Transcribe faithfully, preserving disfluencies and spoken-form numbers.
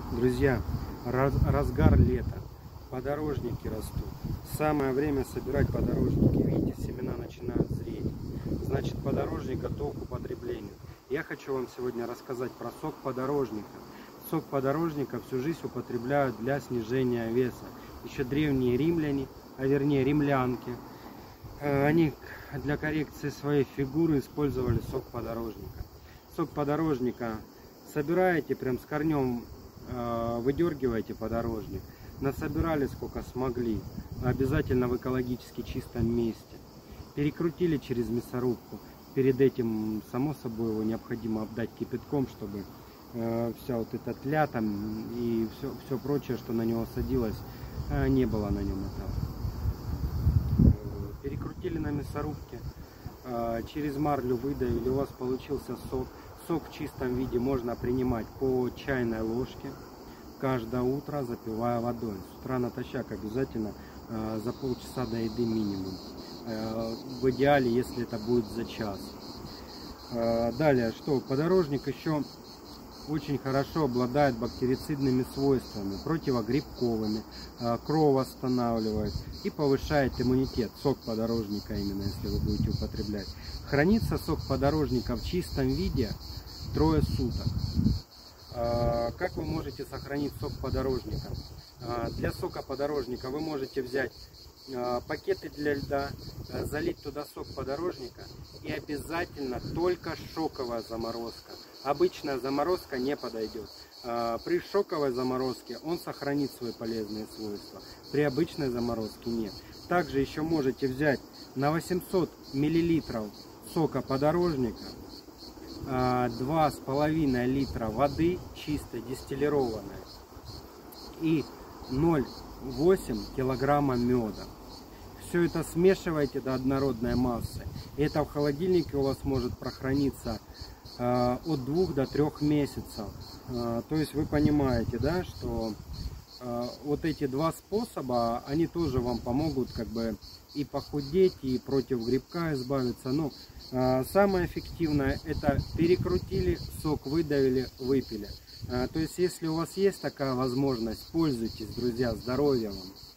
Друзья, раз, разгар лета, подорожники растут. Самое время собирать подорожники. Видите, семена начинают зреть. Значит, подорожник готов к употреблению. Я хочу вам сегодня рассказать про сок подорожника. Сок подорожника всю жизнь употребляют для снижения веса. Еще древние римляне, а вернее римлянки, они для коррекции своей фигуры использовали сок подорожника. Сок подорожника собираете прям с корнем, выдергиваете подорожник, насобирали сколько смогли, обязательно в экологически чистом месте, перекрутили через мясорубку. Перед этим, само собой, его необходимо обдать кипятком, чтобы э, вся вот эта тля там и все, все прочее, что на него садилось, э, не было на нем этого. Перекрутили на мясорубке, э, через марлю выдавили, у вас получился сок. Сок в чистом виде можно принимать по чайной ложке каждое утро, запивая водой. С утра натощак обязательно, э, за полчаса до еды минимум. Э, в идеале, если это будет за час. Э, далее, что подорожник еще очень хорошо обладает бактерицидными свойствами, противогрибковыми, э, кровь восстанавливает и повышает иммунитет. Сок подорожника именно, если вы будете употреблять. Хранится сок подорожника в чистом виде трое суток. Как вы можете сохранить сок подорожника? Для сока подорожника вы можете взять пакеты для льда, залить туда сок подорожника и обязательно только шоковая заморозка. Обычная заморозка не подойдет. При шоковой заморозке он сохранит свои полезные свойства. При обычной заморозке нет. Также еще можете взять на восемьсот миллилитров сока подорожника два с половиной литра воды чистой дистиллированной и ноль целых восемь десятых килограмма меда. Все это смешиваете до однородной массы. И это в холодильнике у вас может прохраниться э, от двух до трех месяцев. Э, то есть вы понимаете, да, что э, вот эти два способа, они тоже вам помогут как бы и похудеть, и против грибка избавиться. Но э, самое эффективное — это перекрутили, сок выдавили, выпили. Э, то есть если у вас есть такая возможность, пользуйтесь, друзья. Здоровья вам!